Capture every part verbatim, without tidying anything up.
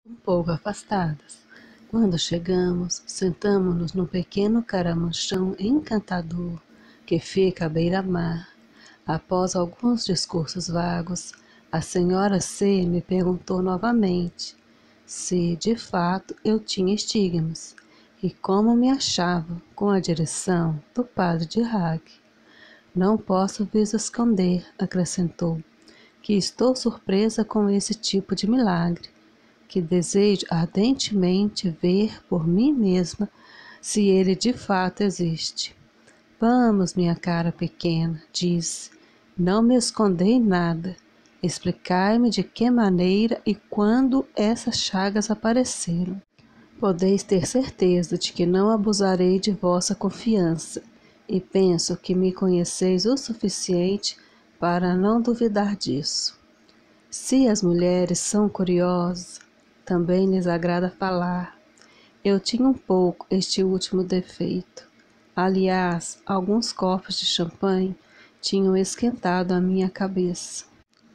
um pouco afastadas. Quando chegamos, sentamo-nos num pequeno caramanchão encantador que fica à beira-mar. Após alguns discursos vagos, a senhora C me perguntou novamente se, de fato, eu tinha estigmas e como me achava com a direção do padre de Hague. Não posso vos esconder, acrescentou, que estou surpresa com esse tipo de milagre, que desejo ardentemente ver por mim mesma se ele de fato existe. Vamos, minha cara pequena, disse, não me escondei nada. Explicai-me de que maneira e quando essas chagas apareceram. Podeis ter certeza de que não abusarei de vossa confiança, e penso que me conheceis o suficiente para não duvidar disso. Se as mulheres são curiosas, também lhes agrada falar. Eu tinha um pouco este último defeito. Aliás, alguns copos de champanhe tinham esquentado a minha cabeça.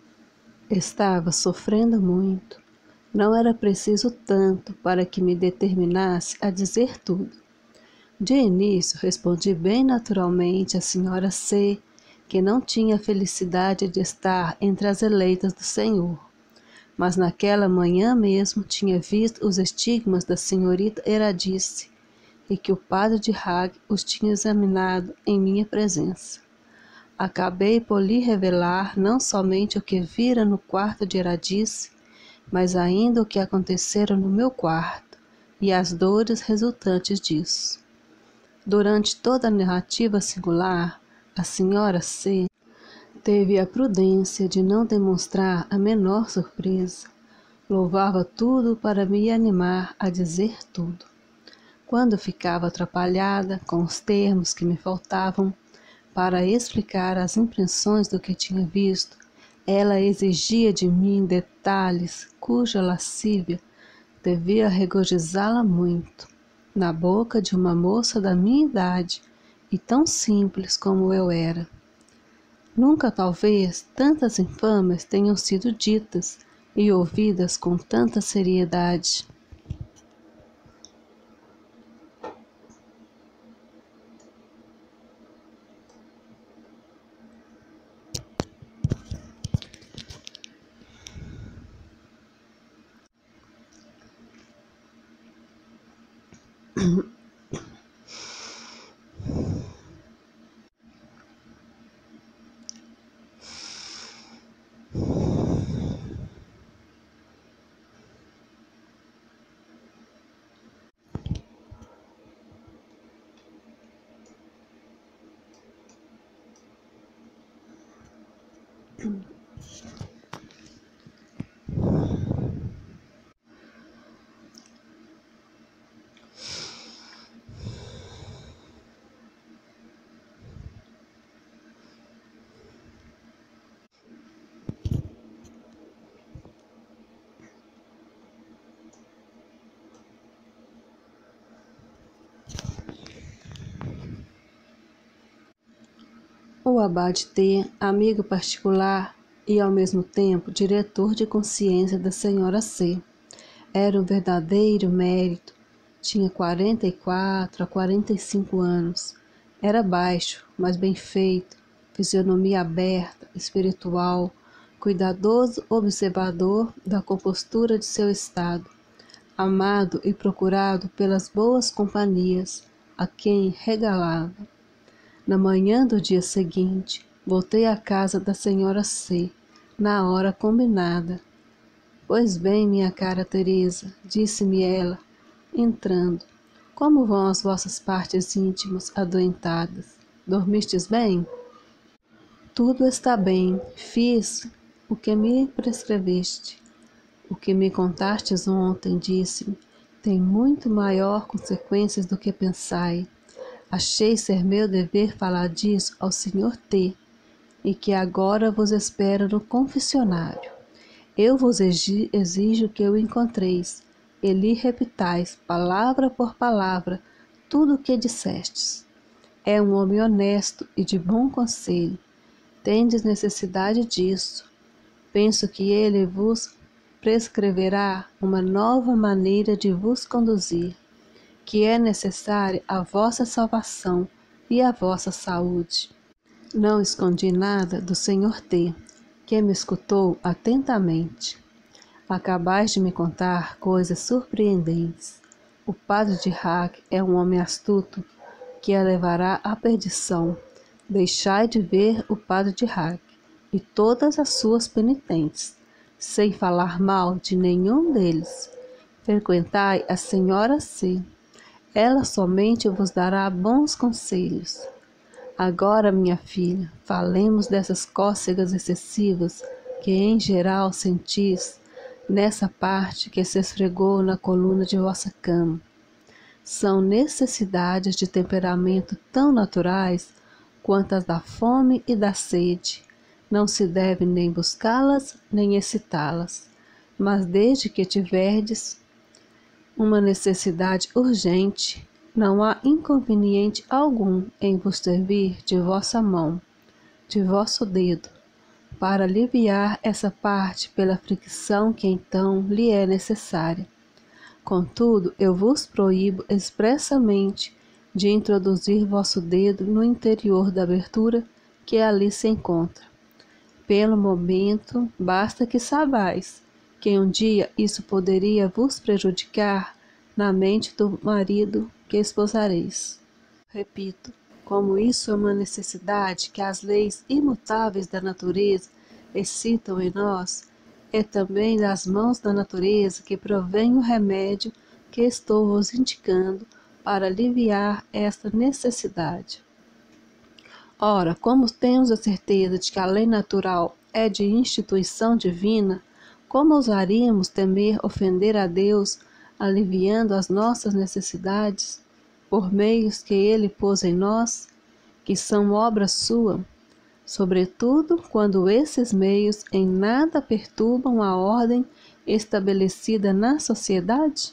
Estava sofrendo muito. Não era preciso tanto para que me determinasse a dizer tudo. De início, respondi bem naturalmente à senhora C, que não tinha a felicidade de estar entre as eleitas do Senhor. Mas naquela manhã mesmo tinha visto os estigmas da senhorita Eradice e que o padre de Hague os tinha examinado em minha presença. Acabei por lhe revelar não somente o que vira no quarto de Eradice, mas ainda o que acontecera no meu quarto e as dores resultantes disso. Durante toda a narrativa singular, a senhora C teve a prudência de não demonstrar a menor surpresa. Louvava tudo para me animar a dizer tudo. Quando ficava atrapalhada com os termos que me faltavam para explicar as impressões do que tinha visto, ela exigia de mim detalhes cuja lascívia devia regozijá-la muito. Na boca de uma moça da minha idade e tão simples como eu era. Nunca, talvez, tantas infâmias tenham sido ditas e ouvidas com tanta seriedade. O abade T, amigo particular e ao mesmo tempo diretor de consciência da senhora C, era um verdadeiro mérito. Tinha quarenta e quatro a quarenta e cinco anos. Era baixo, mas bem feito, fisionomia aberta, espiritual, cuidadoso observador da compostura de seu estado, amado e procurado pelas boas companhias, a quem regalava. Na manhã do dia seguinte, voltei à casa da senhora C, na hora combinada. Pois bem, minha cara Teresa, disse-me ela, entrando, como vão as vossas partes íntimas adoentadas? Dormistes bem? Tudo está bem, fiz o que me prescreveste. O que me contastes ontem, disse-me, tem muito maior consequências do que pensai. Achei ser meu dever falar disso ao senhor T, e que agora vos espero no confessionário. Eu vos exijo que o encontreis, e lhe repitais, palavra por palavra, tudo o que dissestes. É um homem honesto e de bom conselho. Tendes necessidade disso. Penso que ele vos prescreverá uma nova maneira de vos conduzir, que é necessária a vossa salvação e a vossa saúde. Não escondi nada do Senhor T, que me escutou atentamente. Acabais de me contar coisas surpreendentes. O padre de Hak é um homem astuto que a levará à perdição. Deixai de ver o padre de Hak e todas as suas penitentes, sem falar mal de nenhum deles. Frequentai a senhora C. Ela somente vos dará bons conselhos. Agora, minha filha, falemos dessas cócegas excessivas que em geral sentis nessa parte que se esfregou na coluna de vossa cama. São necessidades de temperamento tão naturais quanto as da fome e da sede. Não se deve nem buscá-las, nem excitá-las, mas desde que tiverdes uma necessidade urgente, não há inconveniente algum em vos servir de vossa mão, de vosso dedo, para aliviar essa parte pela fricção que então lhe é necessária. Contudo, eu vos proíbo expressamente de introduzir vosso dedo no interior da abertura que ali se encontra. Pelo momento, basta que saibais que um dia isso poderia vos prejudicar na mente do marido que esposareis. Repito, como isso é uma necessidade que as leis imutáveis da natureza excitam em nós, é também das mãos da natureza que provém o remédio que estou vos indicando para aliviar esta necessidade. Ora, como temos a certeza de que a lei natural é de instituição divina, como ousaríamos temer ofender a Deus, aliviando as nossas necessidades, por meios que Ele pôs em nós, que são obra sua, sobretudo quando esses meios em nada perturbam a ordem estabelecida na sociedade?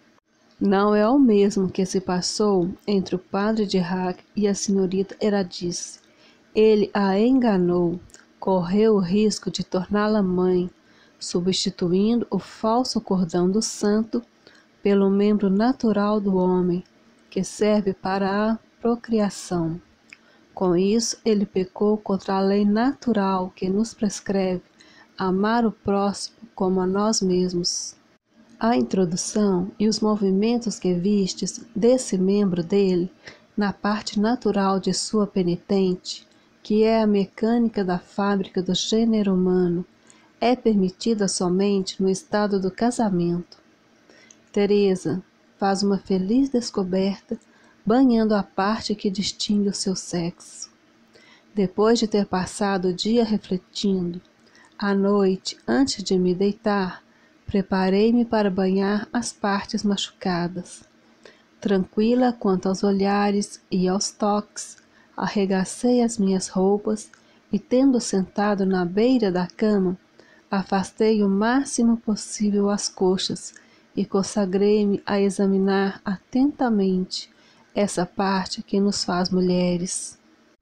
Não é o mesmo que se passou entre o padre de Hak e a senhorita Eradice. Ele a enganou, correu o risco de torná-la mãe, substituindo o falso cordão do santo pelo membro natural do homem, que serve para a procriação. Com isso, ele pecou contra a lei natural que nos prescreve amar o próximo como a nós mesmos. A introdução e os movimentos que vistes desse membro dele na parte natural de sua penitente, que é a mecânica da fábrica do gênero humano, é permitida somente no estado do casamento. Teresa faz uma feliz descoberta banhando a parte que distingue o seu sexo. Depois de ter passado o dia refletindo, à noite, antes de me deitar, preparei-me para banhar as partes machucadas. Tranquila quanto aos olhares e aos toques, arregacei as minhas roupas e, tendo sentado na beira da cama, afastei o máximo possível as coxas e consagrei-me a examinar atentamente essa parte que nos faz mulheres.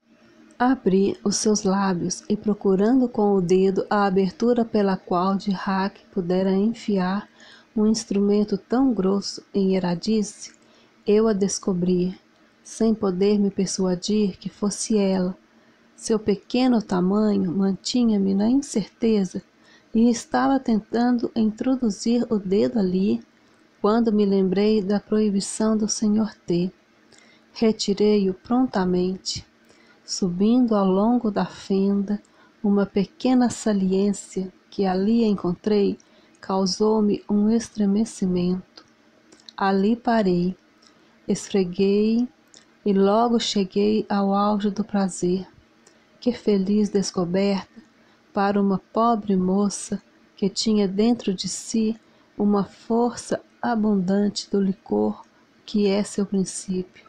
Abri os seus lábios e, procurando com o dedo a abertura pela qual de Hak pudera enfiar um instrumento tão grosso em Eradice, eu a descobri, sem poder me persuadir que fosse ela. Seu pequeno tamanho mantinha-me na incerteza e estava tentando introduzir o dedo ali, quando me lembrei da proibição do senhor T. Retirei-o prontamente. Subindo ao longo da fenda, uma pequena saliência que ali encontrei causou-me um estremecimento. Ali parei, esfreguei e logo cheguei ao auge do prazer. Que feliz descoberta para uma pobre moça que tinha dentro de si uma força abundante do licor que é seu princípio.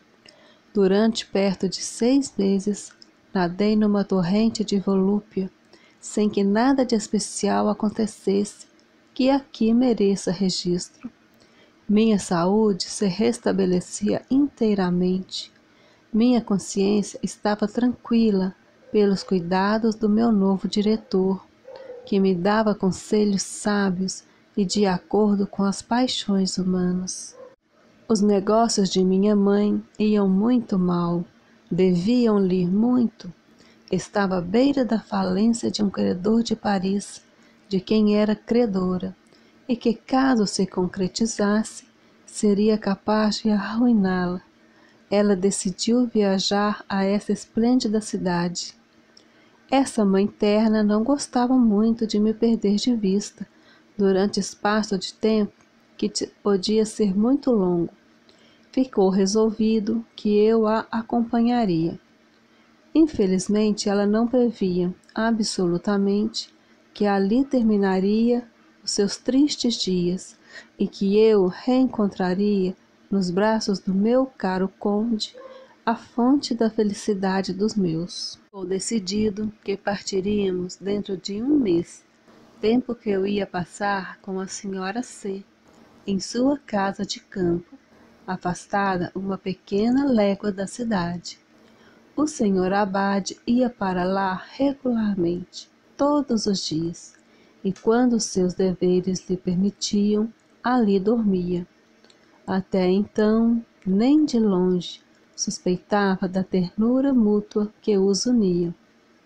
Durante perto de seis meses, nadei numa torrente de volúpia, sem que nada de especial acontecesse que aqui mereça registro. Minha saúde se restabelecia inteiramente. Minha consciência estava tranquila pelos cuidados do meu novo diretor. que me dava conselhos sábios e de acordo com as paixões humanas. Os negócios de minha mãe iam muito mal, deviam-lhe muito. Estava à beira da falência de um credor de Paris, de quem era credora, e que, caso se concretizasse, seria capaz de arruiná-la. Ela decidiu viajar a essa esplêndida cidade. Essa mãe terna não gostava muito de me perder de vista durante espaço de tempo que podia ser muito longo. Ficou resolvido que eu a acompanharia. Infelizmente, ela não previa, absolutamente, que ali terminaria os seus tristes dias e que eu reencontraria nos braços do meu caro conde a fonte da felicidade dos meus. Ficou decidido que partiríamos dentro de um mês, tempo que eu ia passar com a senhora C, em sua casa de campo, afastada uma pequena légua da cidade. O senhor abade ia para lá regularmente, todos os dias, e quando seus deveres lhe permitiam, ali dormia. Até então, nem de longe, suspeitava da ternura mútua que os unia.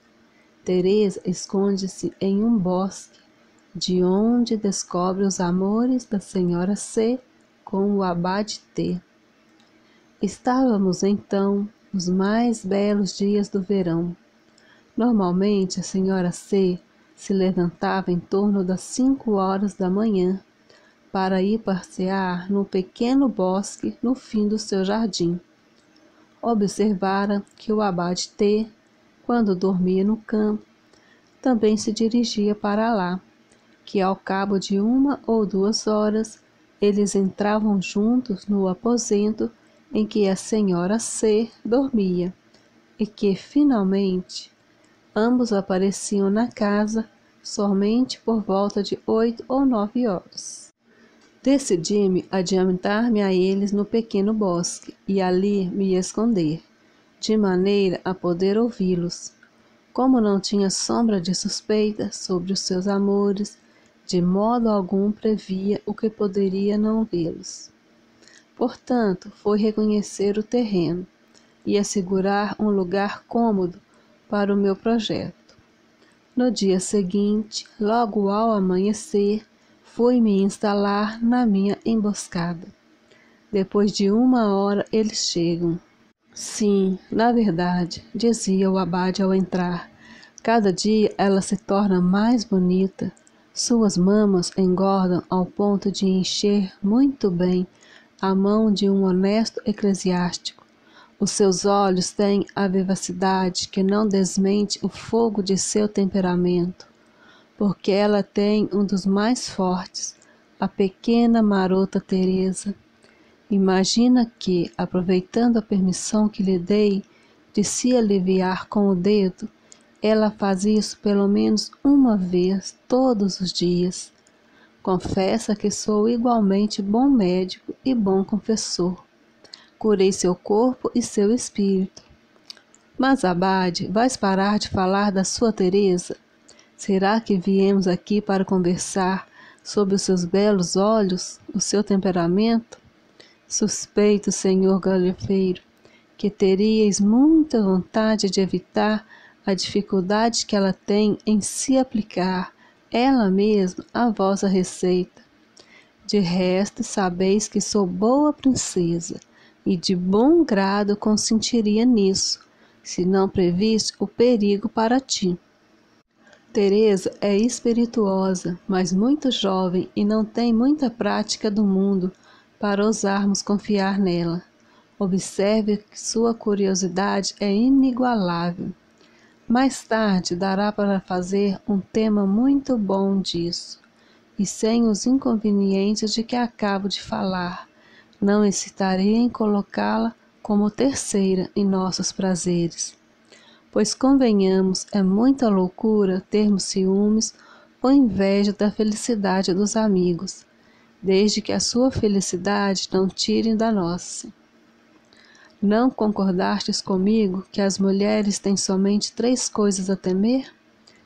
Teresa esconde-se em um bosque, de onde descobre os amores da senhora C com o abade T. Estávamos então nos mais belos dias do verão. Normalmente a senhora C se levantava em torno das cinco horas da manhã para ir passear no pequeno bosque no fim do seu jardim. Observara que o abade T, quando dormia no campo, também se dirigia para lá, que ao cabo de uma ou duas horas eles entravam juntos no aposento em que a senhora C dormia, e que, finalmente, ambos apareciam na casa somente por volta de oito ou nove horas. Decidi-me adiantar-me a eles no pequeno bosque e ali me esconder, de maneira a poder ouvi-los. Como não tinha sombra de suspeita sobre os seus amores, de modo algum previa o que poderia não vê-los. Portanto, foi reconhecer o terreno e assegurar um lugar cômodo para o meu projeto. No dia seguinte, logo ao amanhecer, fui me instalar na minha emboscada. Depois de uma hora eles chegam. Sim, na verdade, dizia o abade ao entrar, cada dia ela se torna mais bonita. Suas mamas engordam ao ponto de encher muito bem a mão de um honesto eclesiástico. Os seus olhos têm a vivacidade que não desmente o fogo de seu temperamento, porque ela tem um dos mais fortes, a pequena marota Teresa. Imagina que, aproveitando a permissão que lhe dei de se aliviar com o dedo, ela faz isso pelo menos uma vez todos os dias. Confessa que sou igualmente bom médico e bom confessor. Curei seu corpo e seu espírito. Mas, abade, vais parar de falar da sua Teresa? Será que viemos aqui para conversar sobre os seus belos olhos, o seu temperamento? Suspeito, senhor galhofeiro, que teríeis muita vontade de evitar a dificuldade que ela tem em se aplicar, ela mesma, a vossa receita. De resto, sabeis que sou boa princesa, e de bom grado consentiria nisso, se não previste o perigo para ti. Teresa é espirituosa, mas muito jovem e não tem muita prática do mundo para ousarmos confiar nela. Observe que sua curiosidade é inigualável. Mais tarde dará para fazer um tema muito bom disso, e sem os inconvenientes de que acabo de falar, não hesitarei em colocá-la como terceira em nossos prazeres. Pois convenhamos, é muita loucura termos ciúmes ou inveja da felicidade dos amigos, desde que a sua felicidade não tirem da nossa. Não concordastes comigo que as mulheres têm somente três coisas a temer?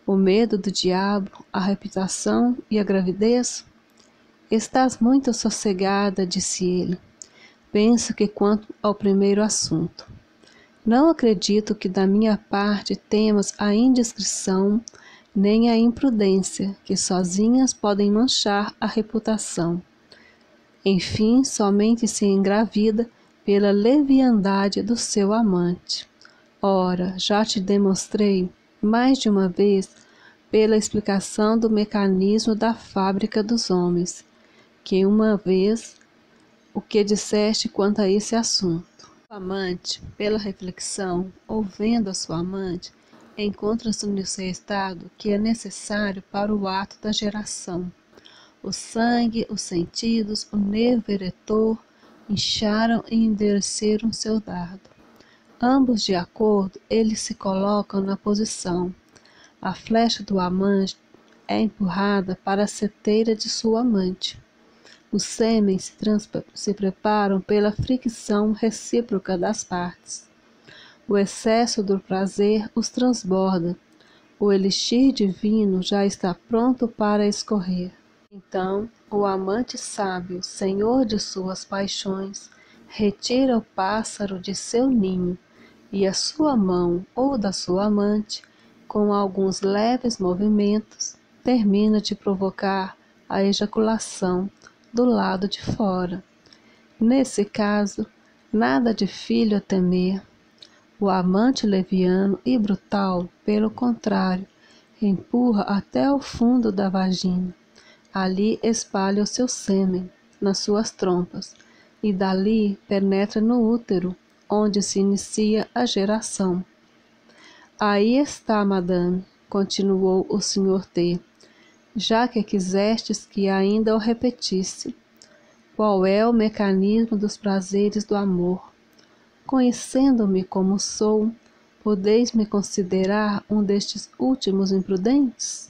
O medo do diabo, a reputação e a gravidez? Estás muito sossegada, disse ele. Penso que quanto ao primeiro assunto. Não acredito que da minha parte temas a indiscrição nem a imprudência, que sozinhas podem manchar a reputação. Enfim, somente se engravida pela leviandade do seu amante. Ora, já te demonstrei, mais de uma vez, pela explicação do mecanismo da fábrica dos homens, que uma vez o que disseste quanto a esse assunto. O amante, pela reflexão, ou vendo a sua amante, encontra-se no seu estado que é necessário para o ato da geração. O sangue, os sentidos, o nervo eretor incharam e endureceram seu dardo. Ambos de acordo, eles se colocam na posição. A flecha do amante é empurrada para a seteira de sua amante. Os sêmen se, se preparam pela fricção recíproca das partes. O excesso do prazer os transborda. O elixir divino já está pronto para escorrer. Então, o amante sábio, senhor de suas paixões, retira o pássaro de seu ninho, e a sua mão ou da sua amante, com alguns leves movimentos, termina de provocar a ejaculação do lado de fora. Nesse caso, nada de filho a temer. O amante leviano e brutal, pelo contrário, empurra até o fundo da vagina. Ali espalha o seu sêmen nas suas trompas e dali penetra no útero, onde se inicia a geração. Aí está, madame, continuou o senhor T, já que quisestes que ainda o repetisse. Qual é o mecanismo dos prazeres do amor? Conhecendo-me como sou, podeis me considerar um destes últimos imprudentes?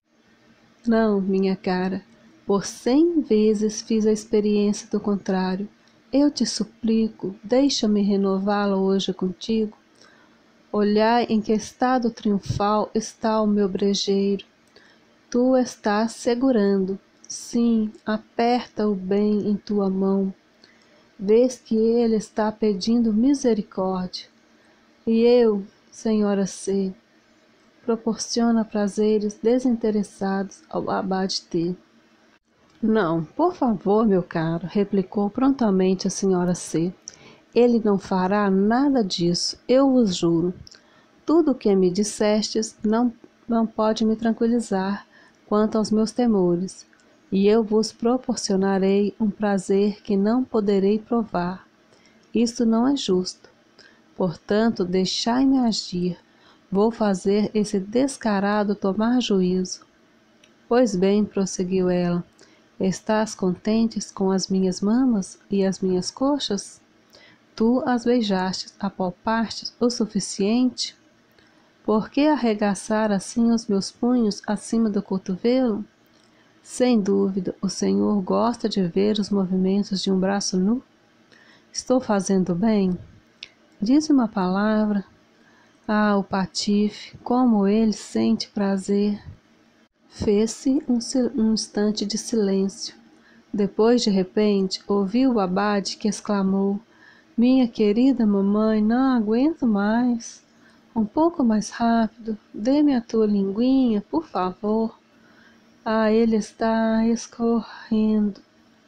Não, minha cara, por cem vezes fiz a experiência do contrário. Eu te suplico, deixa-me renová-la hoje contigo. Olhai em que estado triunfal está o meu brejeiro. Tu estás segurando, sim, aperta-o bem em tua mão. Vês que ele está pedindo misericórdia. E eu, senhora C., proporciona prazeres desinteressados ao abade T. Não, por favor, meu caro, replicou prontamente a senhora C. Ele não fará nada disso, eu vos juro. Tudo o que me dissestes não, não pode me tranquilizar quanto aos meus temores, e eu vos proporcionarei um prazer que não poderei provar. Isto não é justo. Portanto, deixai-me agir. Vou fazer esse descarado tomar juízo. Pois bem, prosseguiu ela, estás contentes com as minhas mamas e as minhas coxas? Tu as beijastes, apalpastes o suficiente? Por que arregaçar assim os meus punhos acima do cotovelo? Sem dúvida, o Senhor gosta de ver os movimentos de um braço nu? Estou fazendo bem? Diz uma palavra. Ah, o patife, como ele sente prazer. Fez-se um, um instante de silêncio. Depois, de repente, ouviu o abade que exclamou: minha querida mamãe, não aguento mais. Um pouco mais rápido, dê-me a tua linguinha, por favor. Ah, ele está escorrendo.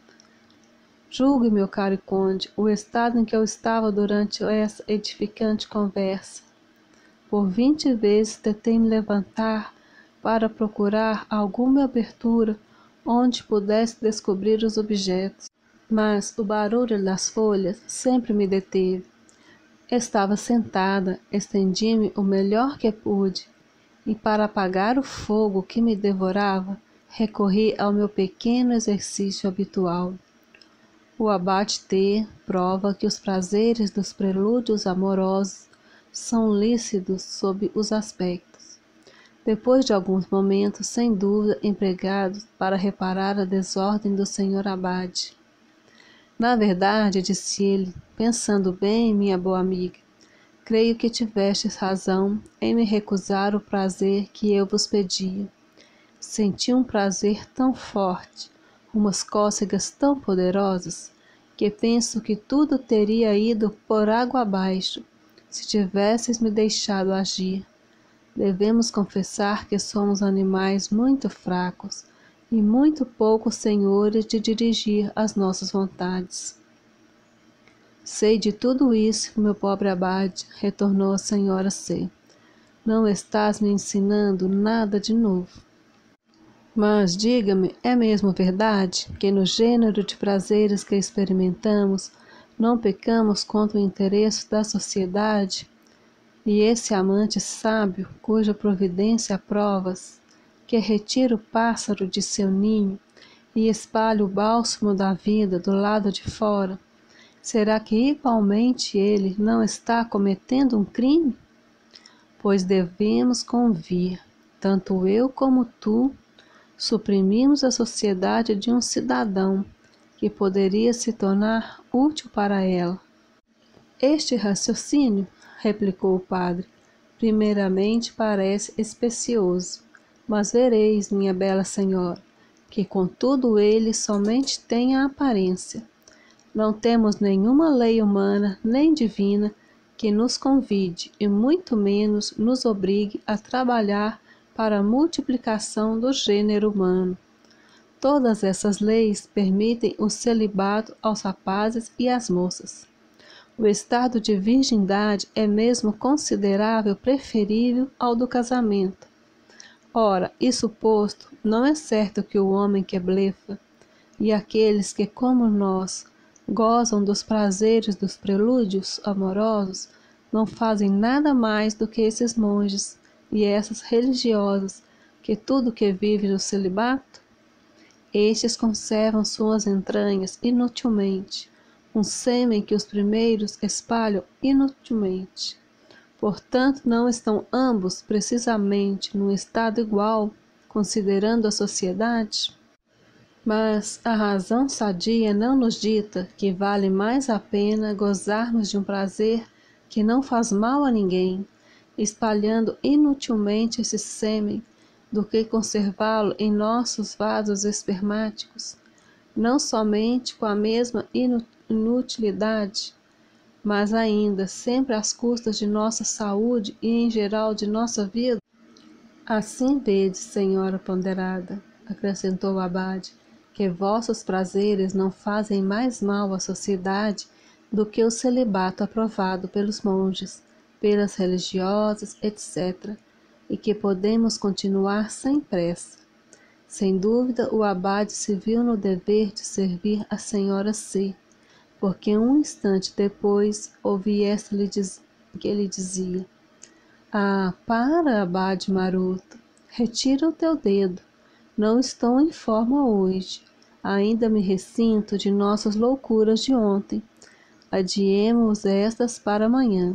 Julgue, meu caro conde, o estado em que eu estava durante essa edificante conversa. Por vinte vezes tentei me levantar para procurar alguma abertura onde pudesse descobrir os objetos, mas o barulho das folhas sempre me deteve. Estava sentada, estendi-me o melhor que pude, e para apagar o fogo que me devorava, recorri ao meu pequeno exercício habitual. O abate T prova que os prazeres dos prelúdios amorosos são lícitos sob os aspectos. Depois de alguns momentos, sem dúvida, empregados para reparar a desordem do senhor abade. Na verdade, disse ele, pensando bem, minha boa amiga, creio que tivestes razão em me recusar o prazer que eu vos pedia. Senti um prazer tão forte, umas cócegas tão poderosas, que penso que tudo teria ido por água abaixo, se tivesses me deixado agir. Devemos confessar que somos animais muito fracos e muito pouco senhores de dirigir as nossas vontades. Sei de tudo isso, meu pobre abade, retornou a senhora C. Não estás me ensinando nada de novo. Mas diga-me, é mesmo verdade que no gênero de prazeres que experimentamos, não pecamos contra o interesse da sociedade? E esse amante sábio, cuja providência aprovas, que retira o pássaro de seu ninho e espalha o bálsamo da vida do lado de fora, será que igualmente ele não está cometendo um crime? Pois devemos convir, tanto eu como tu, suprimimos a sociedade de um cidadão que poderia se tornar útil para ela. Este raciocínio, replicou o padre, primeiramente parece especioso, mas vereis, minha bela senhora, que contudo ele somente tem a aparência. Não temos nenhuma lei humana nem divina que nos convide e muito menos nos obrigue a trabalhar para a multiplicação do gênero humano. Todas essas leis permitem o celibato aos rapazes e às moças. O estado de virgindade é mesmo considerável preferível ao do casamento. Ora, isso posto, não é certo que o homem que blefa, e aqueles que, como nós, gozam dos prazeres dos prelúdios amorosos, não fazem nada mais do que esses monges e essas religiosas, que tudo que vive no celibato? Estes conservam suas entranhas inutilmente, um sêmen que os primeiros espalham inutilmente. Portanto, não estão ambos precisamente num estado igual, considerando a sociedade? Mas a razão sadia não nos dita que vale mais a pena gozarmos de um prazer que não faz mal a ninguém, espalhando inutilmente esse sêmen, do que conservá-lo em nossos vasos espermáticos, não somente com a mesma inutilidade, mas ainda sempre às custas de nossa saúde e em geral de nossa vida? Assim vede, senhora ponderada, acrescentou o abade, que vossos prazeres não fazem mais mal à sociedade do que o celibato aprovado pelos monges, pelas religiosas, etcétera, e que podemos continuar sem pressa. Sem dúvida, o abade se viu no dever de servir a senhora C, porque um instante depois ouvi esta lhe diz... que ele dizia: Ah, para, abade maroto, retira o teu dedo. Não estou em forma hoje. Ainda me ressinto de nossas loucuras de ontem. Adiemos estas para amanhã.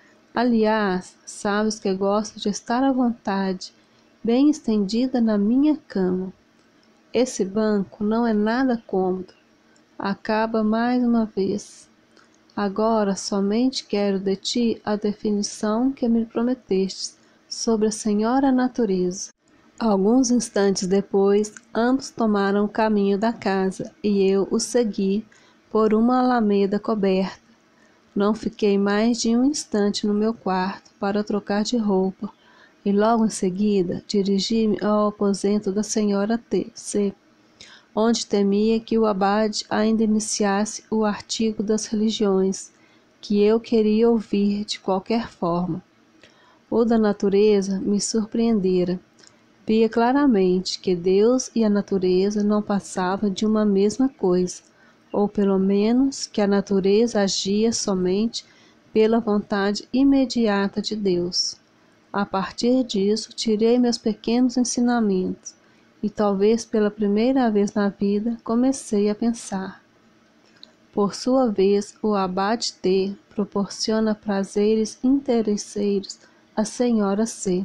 Aliás, sabes que gosto de estar à vontade, bem estendida na minha cama. Esse banco não é nada cômodo. Acaba mais uma vez. Agora somente quero de ti a definição que me prometestes sobre a senhora natureza. Alguns instantes depois, ambos tomaram o caminho da casa e eu os segui por uma alameda coberta. Não fiquei mais de um instante no meu quarto para trocar de roupa e logo em seguida dirigi-me ao aposento da senhora T C, onde temia que o abade ainda iniciasse o artigo das religiões, que eu queria ouvir de qualquer forma. O da natureza me surpreendera. Via claramente que Deus e a natureza não passavam de uma mesma coisa, ou pelo menos que a natureza agia somente pela vontade imediata de Deus. A partir disso, tirei meus pequenos ensinamentos, e talvez pela primeira vez na vida comecei a pensar. Por sua vez, o abade T proporciona prazeres interesseiros à senhora C.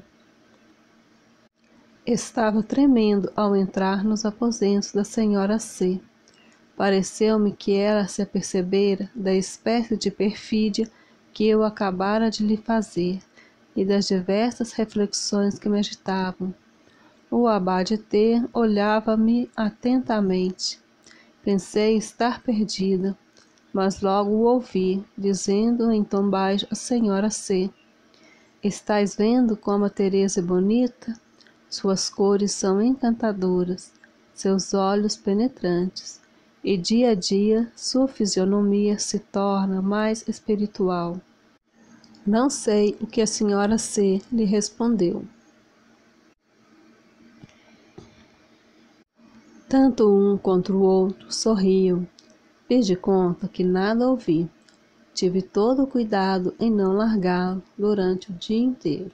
Estava tremendo ao entrar nos aposentos da senhora C. Pareceu-me que ela se apercebera da espécie de perfídia que eu acabara de lhe fazer e das diversas reflexões que me agitavam. O abade T olhava-me atentamente. Pensei estar perdida, mas logo o ouvi, dizendo em tom baixo à senhora C. Estás vendo como a Teresa é bonita? Suas cores são encantadoras, seus olhos penetrantes, e dia a dia sua fisionomia se torna mais espiritual. Não sei o que a senhora C lhe respondeu. Tanto um quanto o outro sorriam. Fiz de conta que nada ouvi. Tive todo o cuidado em não largá-lo durante o dia inteiro.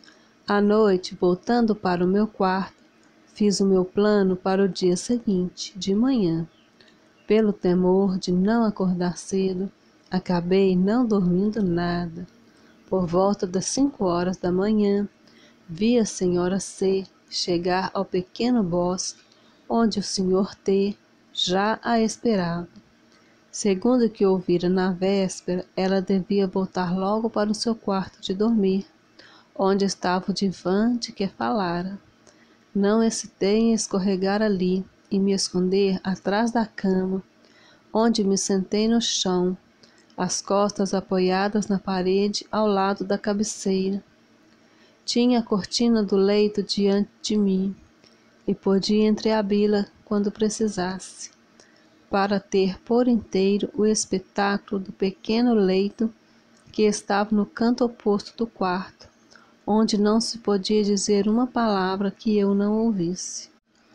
À noite, voltando para o meu quarto, fiz o meu plano para o dia seguinte, de manhã. Pelo temor de não acordar cedo, acabei não dormindo nada. Por volta das cinco horas da manhã, vi a senhora C chegar ao pequeno bosque, onde o senhor T já a esperava. Segundo o que ouvira na véspera, ela devia voltar logo para o seu quarto de dormir, onde estava o divã de que falara. Não hesitei em escorregar ali e me esconder atrás da cama, onde me sentei no chão, as costas apoiadas na parede ao lado da cabeceira. Tinha a cortina do leito diante de mim e podia entreabri-la quando precisasse, para ter por inteiro o espetáculo do pequeno leito que estava no canto oposto do quarto, onde não se podia dizer uma palavra que eu não ouvisse.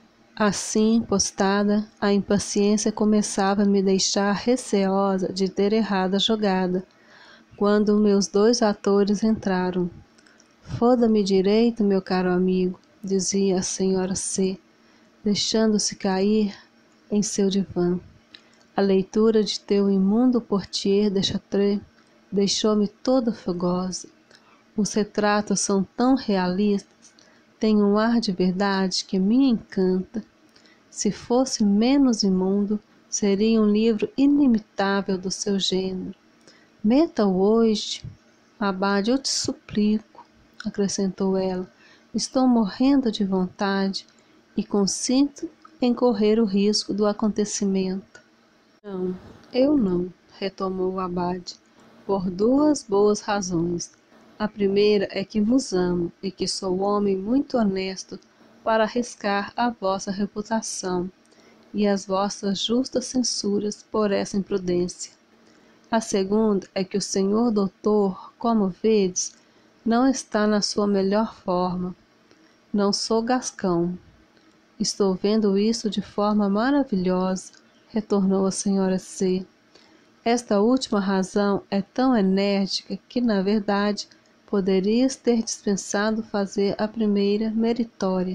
Assim, postada, a impaciência começava a me deixar receosa de ter errado a jogada, quando meus dois atores entraram. Foda-me direito, meu caro amigo, dizia a senhora C, deixando-se cair em seu divã. A leitura de teu imundo portier de Chartres deixou-me toda fogosa. Os retratos são tão realistas, têm um ar de verdade que me encanta. Se fosse menos imundo, seria um livro inimitável do seu gênero. Meta-o hoje, abade, eu te suplico, acrescentou ela. Estou morrendo de vontade e consinto em correr o risco do acontecimento. Não, eu não, retomou o abade, por duas boas razões. A primeira é que vos amo e que sou homem muito honesto para arriscar a vossa reputação e as vossas justas censuras por essa imprudência. A segunda é que o senhor doutor, como vedes, não está na sua melhor forma. Não sou gascão. Estou vendo isso de forma maravilhosa, retornou a senhora C. Esta última razão é tão enérgica que, na verdade, poderias ter dispensado fazer a primeira meritória.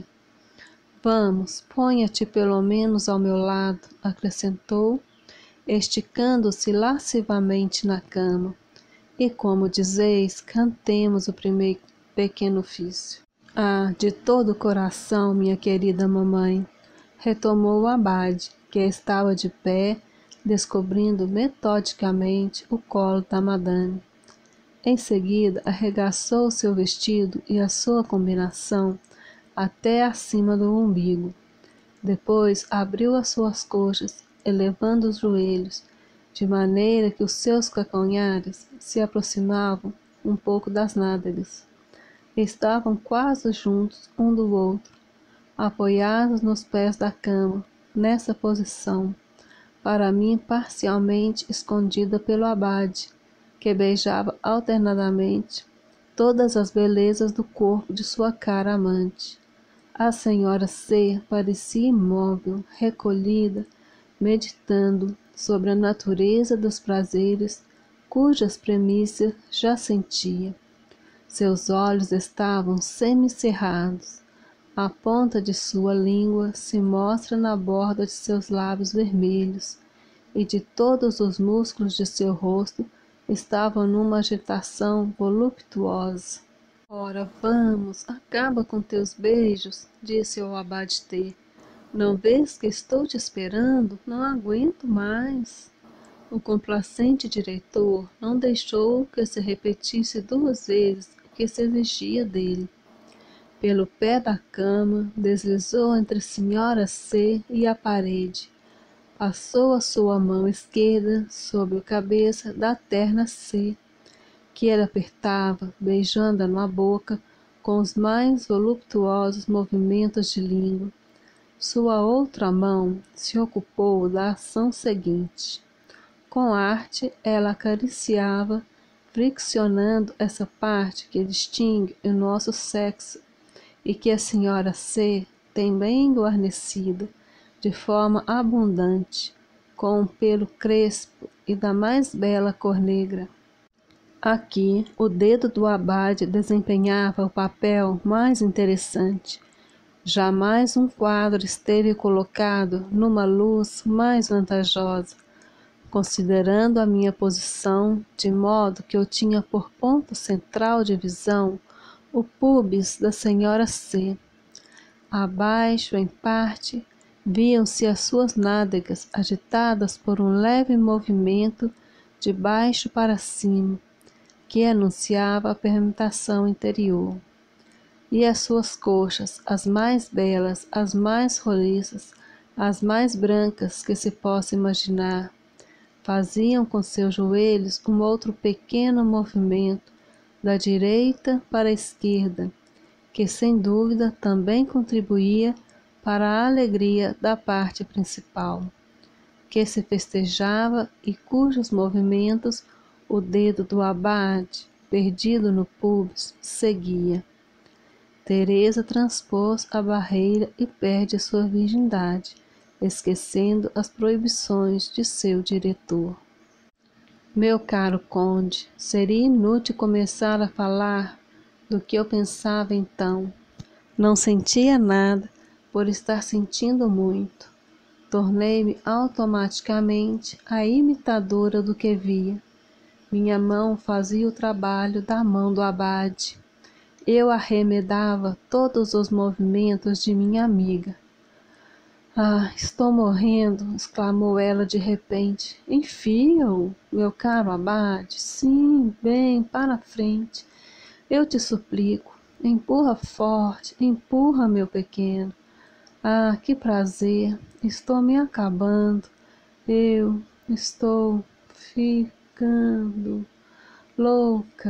Vamos, ponha-te pelo menos ao meu lado, acrescentou, esticando-se lascivamente na cama. E como dizeis, cantemos o primeiro pequeno ofício. Ah, de todo o coração, minha querida mamãe, retomou o abade, que estava de pé, descobrindo metodicamente o colo da madame. Em seguida, arregaçou seu vestido e a sua combinação até acima do umbigo. Depois abriu as suas coxas, elevando os joelhos, de maneira que os seus calcanhares se aproximavam um pouco das nádegas. Estavam quase juntos um do outro, apoiados nos pés da cama, nessa posição, para mim parcialmente escondida pelo abade, que beijava alternadamente todas as belezas do corpo de sua cara amante. A senhora C parecia imóvel, recolhida, meditando sobre a natureza dos prazeres cujas premissas já sentia. Seus olhos estavam semicerrados. A ponta de sua língua se mostra na borda de seus lábios vermelhos, e de todos os músculos de seu rosto estavam numa agitação voluptuosa. Ora, vamos, acaba com teus beijos, disse o abade T. Não vês que estou te esperando? Não aguento mais. O complacente diretor não deixou que se repetisse duas vezes o que se exigia dele. Pelo pé da cama, deslizou entre a senhora C e a parede. Passou a sua mão esquerda sobre a cabeça da terna C, que ele apertava, beijando-a na boca com os mais voluptuosos movimentos de língua. Sua outra mão se ocupou da ação seguinte. Com arte, ela acariciava, friccionando essa parte que distingue o nosso sexo e que a senhora C tem bem guarnecida, de forma abundante, com um pelo crespo e da mais bela cor negra. Aqui, o dedo do abade desempenhava o papel mais interessante. Jamais um quadro esteve colocado numa luz mais vantajosa, considerando a minha posição, de modo que eu tinha por ponto central de visão o púbis da senhora C. Abaixo, em parte, viam-se as suas nádegas agitadas por um leve movimento de baixo para cima, que anunciava a fermentação interior. E as suas coxas, as mais belas, as mais roliças, as mais brancas que se possa imaginar, faziam com seus joelhos um outro pequeno movimento, da direita para a esquerda, que sem dúvida também contribuía para a alegria da parte principal, que se festejava e cujos movimentos o dedo do abade, perdido no pubis, seguia. Teresa transpôs a barreira e perde sua virgindade, esquecendo as proibições de seu diretor. Meu caro conde, seria inútil começar a falar do que eu pensava então. Não sentia nada por estar sentindo muito. Tornei-me automaticamente a imitadora do que via. Minha mão fazia o trabalho da mão do abade. Eu arremedava todos os movimentos de minha amiga. Ah, estou morrendo, exclamou ela de repente. Enfia-o, meu caro abade, sim, bem, para a frente. Eu te suplico, empurra forte, empurra, meu pequeno. Ah, que prazer, estou me acabando. Eu estou ficando louca.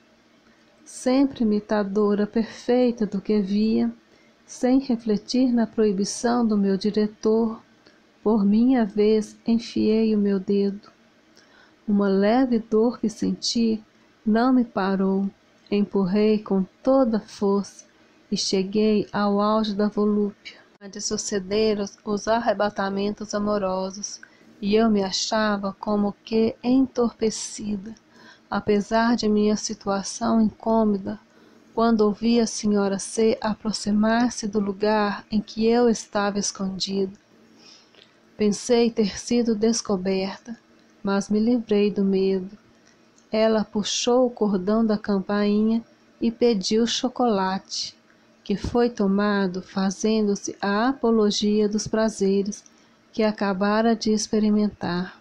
Sempre imitadora perfeita do que via, sem refletir na proibição do meu diretor, por minha vez enfiei o meu dedo. Uma leve dor que senti não me parou. Empurrei com toda a força e cheguei ao auge da volúpia, onde sucederam os arrebatamentos amorosos, e eu me achava como que entorpecida, apesar de minha situação incômoda, quando ouvi a senhora C aproximar-se do lugar em que eu estava escondido. Pensei ter sido descoberta, mas me livrei do medo. Ela puxou o cordão da campainha e pediu chocolate, que foi tomado fazendo-se a apologia dos prazeres que acabara de experimentar.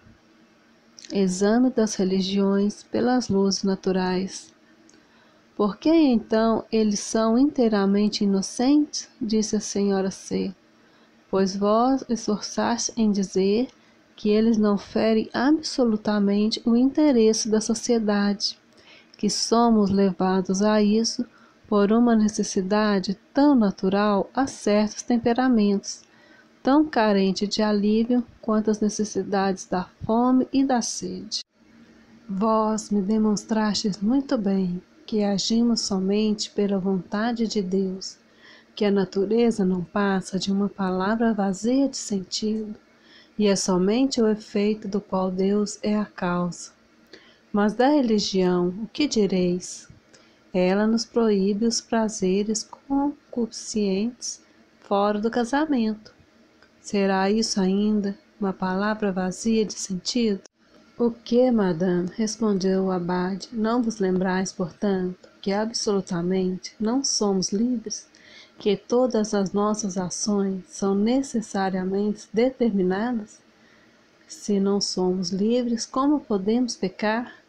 Exame das religiões pelas luzes naturais. Por que então eles são inteiramente inocentes? Disse a senhora C. Pois vós esforçaste em dizer que eles não ferem absolutamente o interesse da sociedade, que somos levados a isso por uma necessidade tão natural a certos temperamentos, tão carente de alívio quanto as necessidades da fome e da sede. Vós me demonstrastes muito bem que agimos somente pela vontade de Deus, que a natureza não passa de uma palavra vazia de sentido, e é somente o efeito do qual Deus é a causa. Mas da religião, o que direis? Ela nos proíbe os prazeres concupiscentes fora do casamento. Será isso ainda uma palavra vazia de sentido? O que, madame? Respondeu o abade. Não vos lembrais, portanto, que absolutamente não somos livres? Que todas as nossas ações são necessariamente determinadas? Se não somos livres, como podemos pecar?